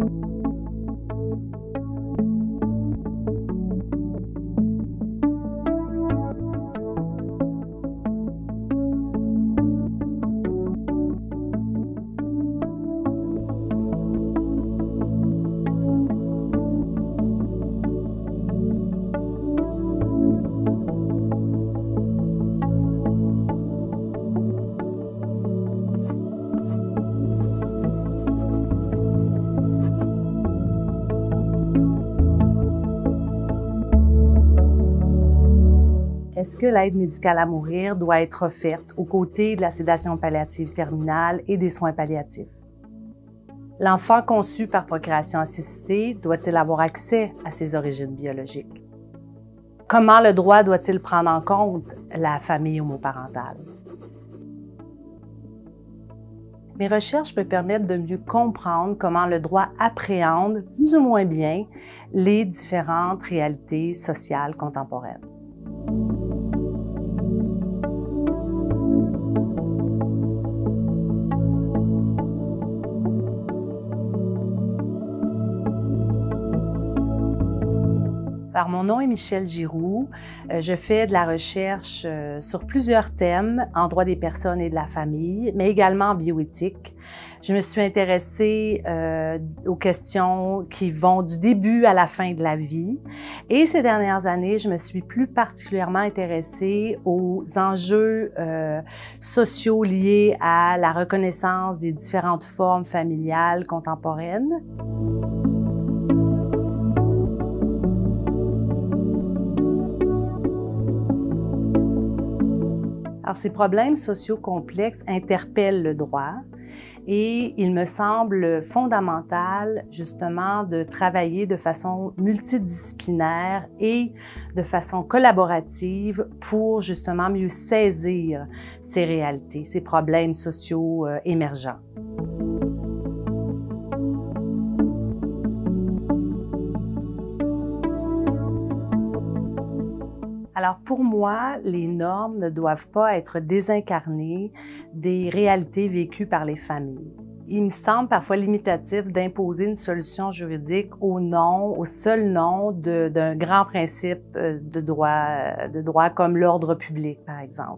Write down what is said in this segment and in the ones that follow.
Est-ce que l'aide médicale à mourir doit être offerte aux côtés de la sédation palliative terminale et des soins palliatifs? L'enfant conçu par procréation assistée doit-il avoir accès à ses origines biologiques? Comment le droit doit-il prendre en compte la famille homoparentale? Mes recherches me permettent de mieux comprendre comment le droit appréhende, plus ou moins bien, les différentes réalités sociales contemporaines. Alors, mon nom est Michèle Giroux. Je fais de la recherche sur plusieurs thèmes en droit des personnes et de la famille, mais également en bioéthique. Je me suis intéressée aux questions qui vont du début à la fin de la vie. Et ces dernières années, je me suis plus particulièrement intéressée aux enjeux sociaux liés à la reconnaissance des différentes formes familiales contemporaines. Alors, ces problèmes sociaux complexes interpellent le droit et il me semble fondamental, justement, de travailler de façon multidisciplinaire et de façon collaborative pour, justement, mieux saisir ces réalités, ces problèmes sociaux émergents. Alors pour moi, les normes ne doivent pas être désincarnées des réalités vécues par les familles. Il me semble parfois limitatif d'imposer une solution juridique au seul nom d'un grand principe de droit comme l'ordre public, par exemple.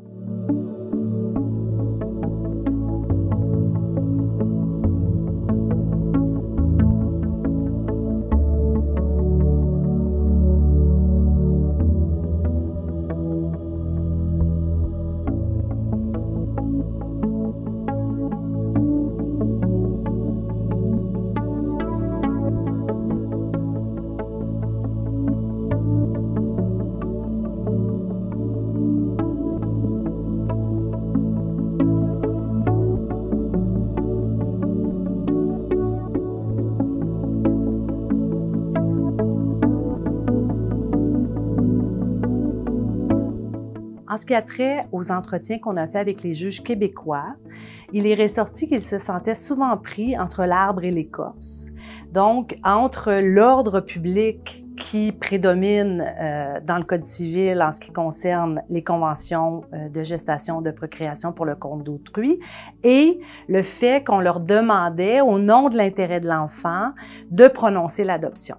En ce qui a trait aux entretiens qu'on a fait avec les juges québécois, il est ressorti qu'ils se sentaient souvent pris entre l'arbre et l'écorce. Donc, entre l'ordre public qui prédomine dans le Code civil en ce qui concerne les conventions de gestation, de procréation pour le compte d'autrui, et le fait qu'on leur demandait, au nom de l'intérêt de l'enfant, de prononcer l'adoption.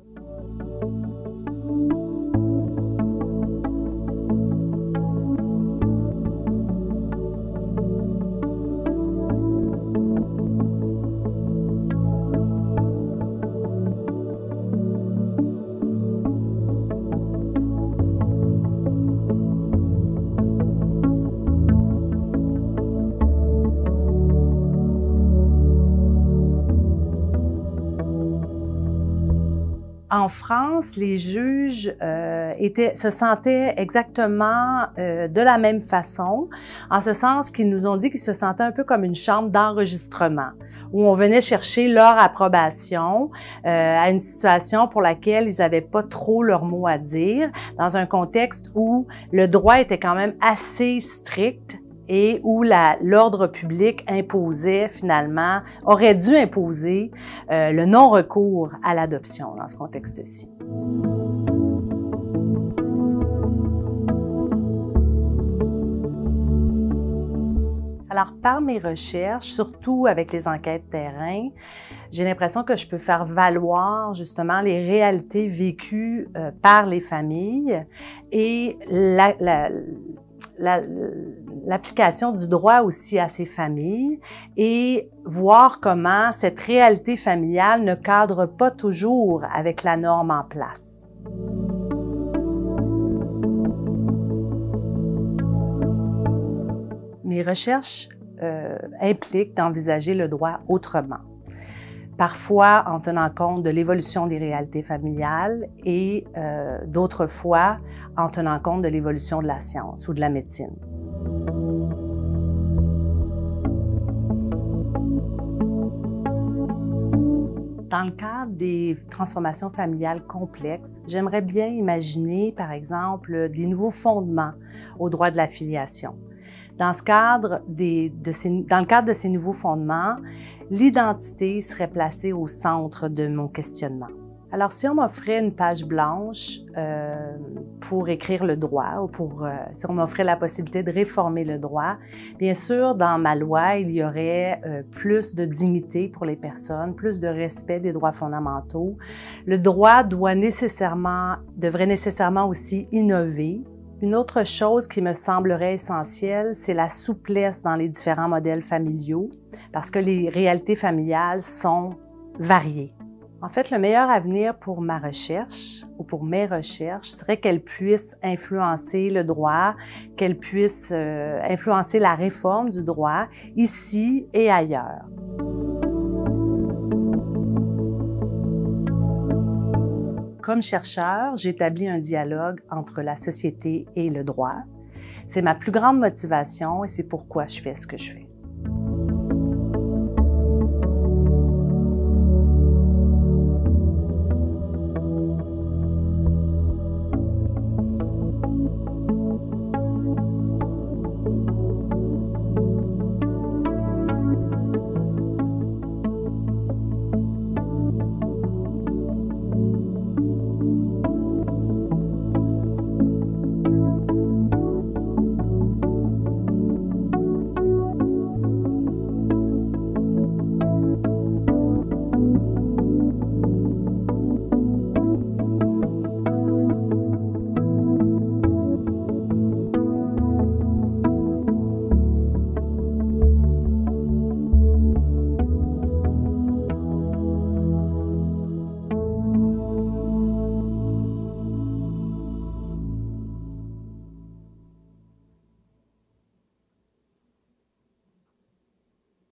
En France, les juges se sentaient exactement de la même façon, en ce sens qu'ils nous ont dit qu'ils se sentaient un peu comme une chambre d'enregistrement, où on venait chercher leur approbation à une situation pour laquelle ils n'avaient pas trop leur mot à dire, dans un contexte où le droit était quand même assez strict et où l'ordre public imposait finalement, aurait dû imposer le non-recours à l'adoption dans ce contexte-ci. Alors, par mes recherches, surtout avec les enquêtes terrain, j'ai l'impression que je peux faire valoir justement les réalités vécues par les familles et l'application du droit aussi à ces familles et voir comment cette réalité familiale ne cadre pas toujours avec la norme en place. Mes recherches impliquent d'envisager le droit autrement. Parfois en tenant compte de l'évolution des réalités familiales et d'autres fois en tenant compte de l'évolution de la science ou de la médecine. Dans le cadre des transformations familiales complexes, j'aimerais bien imaginer, par exemple, des nouveaux fondements au droit de la filiation. Dans le cadre de ces nouveaux fondements, l'identité serait placée au centre de mon questionnement. Alors, si on m'offrait une page blanche pour écrire le droit ou si on m'offrait la possibilité de réformer le droit, bien sûr, dans ma loi, il y aurait plus de dignité pour les personnes, plus de respect des droits fondamentaux. Le droit devrait nécessairement aussi innover. Une autre chose qui me semblerait essentielle, c'est la souplesse dans les différents modèles familiaux, parce que les réalités familiales sont variées. En fait, le meilleur avenir pour ma recherche ou pour mes recherches serait qu'elles puissent influencer le droit, qu'elles puissent influencer la réforme du droit ici et ailleurs. Comme chercheur, j'établis un dialogue entre la société et le droit. C'est ma plus grande motivation et c'est pourquoi je fais ce que je fais.